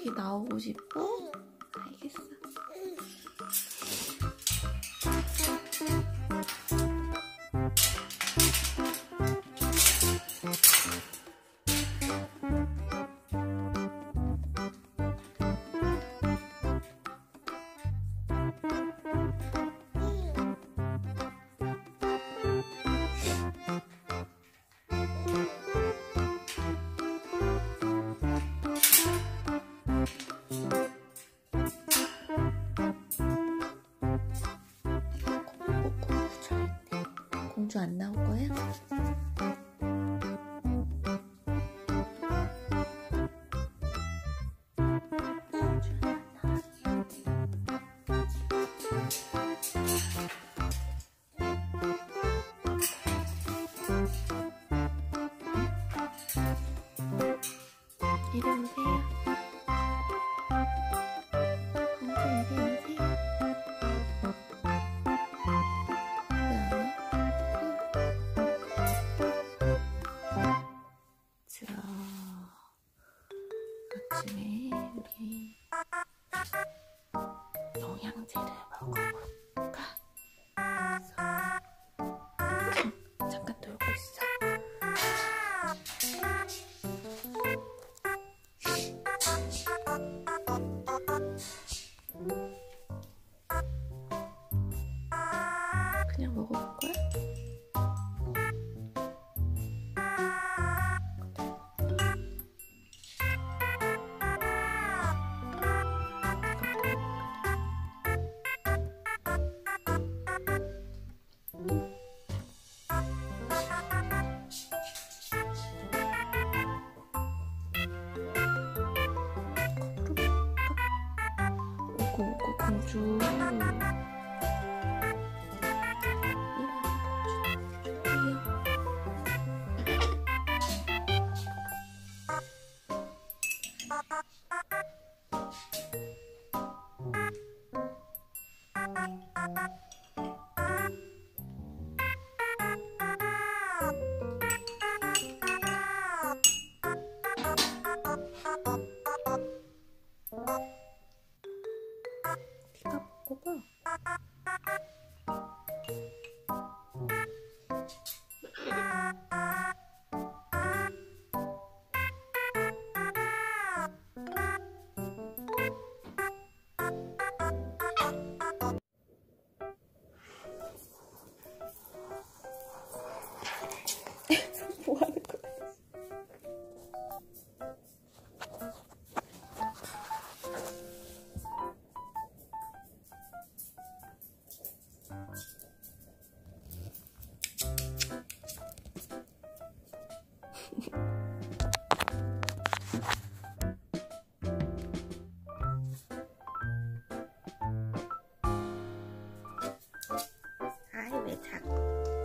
여기 나오고 싶어? 알겠어. 공주 안 나올 거야? 이리 오세요. 공주 이리 오세요. 아침에 우리 영양제를 먹어볼까? 잠깐 놀고 있어. 그냥 먹어볼 거야? 오고 공주. 네가 먹어봐. 뭐 하는 거야? 아이 왜 자꾸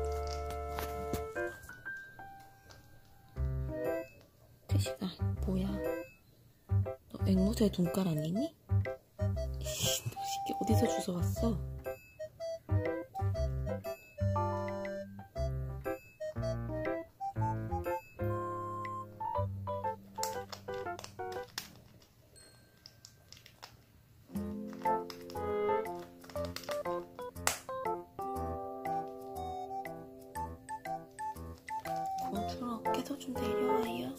태식아 뭐야? 너 앵무새 눈깔 아니니? 너 새끼 어디서 주워왔어? 공주랑 어깨도 좀 내려와요.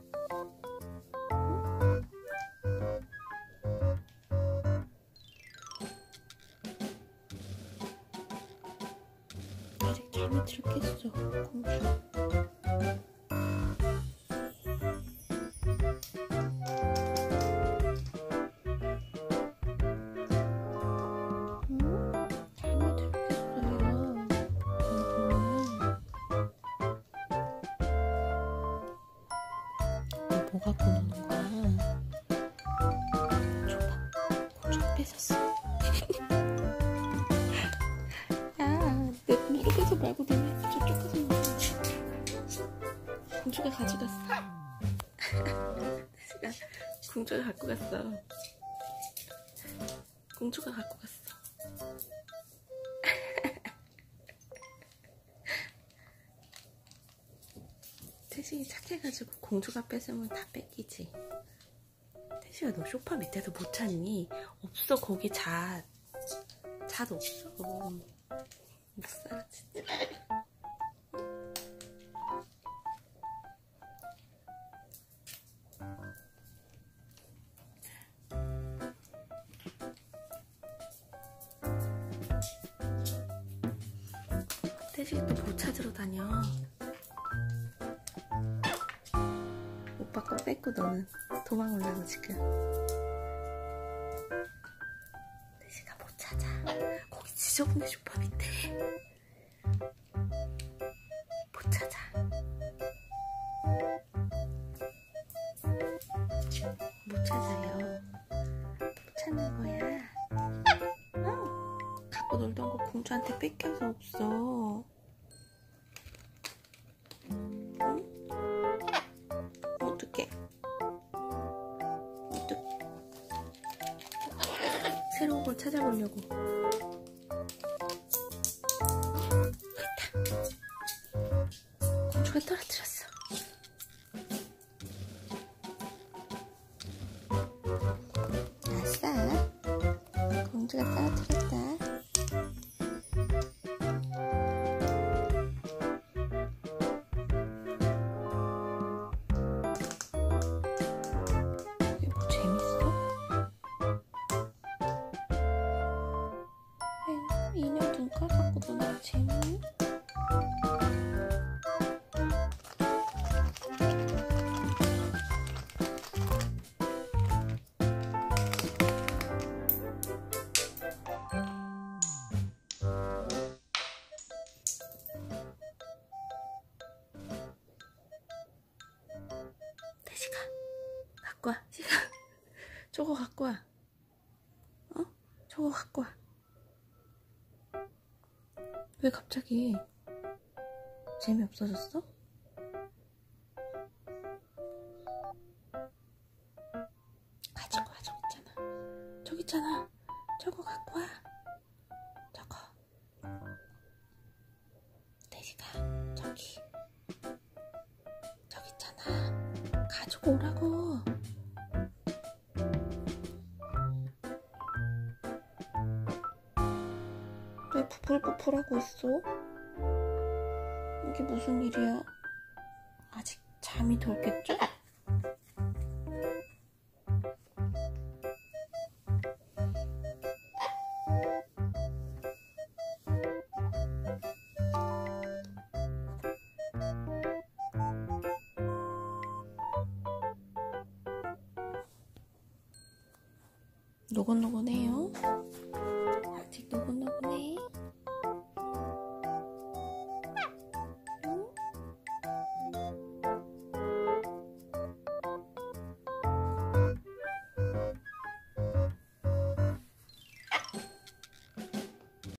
아직 잠이 들겠어, 공주. 뭐 갖고 노는 거야? 줘봐. 공주가 뺏었어. 야, 내 이렇게서 말고 내가 저쪽 가서 먹어야지. 공주가 가져갔어. 공주가 갖고 갔어. 공주가 갖고 갔어. 태식이 착해가지고 공주가 뺏으면 다 뺏기지. 태식아, 너 소파 밑에서 못 찾니? 없어, 거기 잣 없어. 못 살아 진짜. 태식이 또 뭐 찾으러 다녀? 오빠 거 뺏고 너는 도망오려고 지금. 태식아 못 찾아. 거기 지저분해 소파 밑에. 못 찾아. 못 찾아요. 못 찾는 거야. 갖고 놀던 거 공주한테 뺏겨서 없어. 어떡해. 새로운 걸 찾아보려고. 됐다. 공주가 떨어뜨렸어. 아싸. 공주가 떨어뜨렸다. 인형 눈깔 갖고 노는 재밌니? 태식아, 갖고 와. 시가 저거 갖고 와. 저거 갖고 와. 왜 갑자기 재미없어졌어? 가지고 와. 저기 있잖아. 저기 있잖아. 저거 갖고 와. 저거. 태식아, 저기 있잖아. 가지고 오라고. 왜 부풀부풀하고 있어? 이게 무슨 일이야? 아직 잠이 덜겠죠? 노곤노곤해요? 아직 노곤노곤해.